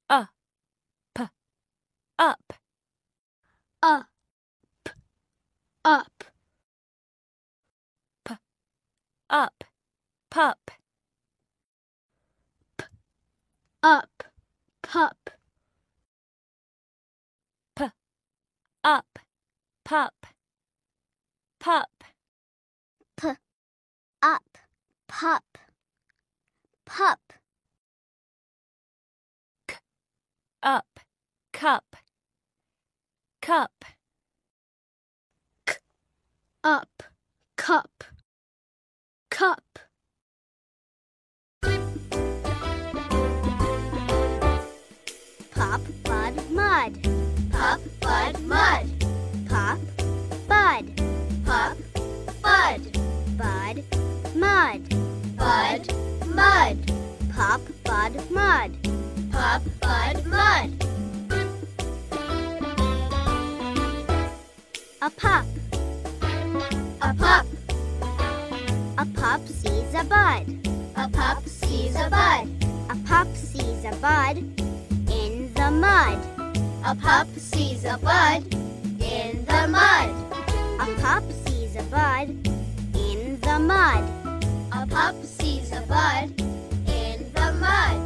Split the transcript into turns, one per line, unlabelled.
up, up,
up, up,
up, pup,
up, pup,
up, pup, pup,
p, up, pup, pup,
up, cup, cup,
up, cup, cup. Pop, bud, mud.
Pop, bud, mud.
Pop, bud.
Pop, bud.
Bud, mud.
Bud, mud.
Pop, bud, mud.
Pop, bud, mud.
A pup.
A pup.
A pup sees a bud.
A pup sees a bud.
A pup sees a bud in the mud.
A pup sees a bud in the mud.
A pup sees a bud in the mud.
A pup sees a bud in the mud.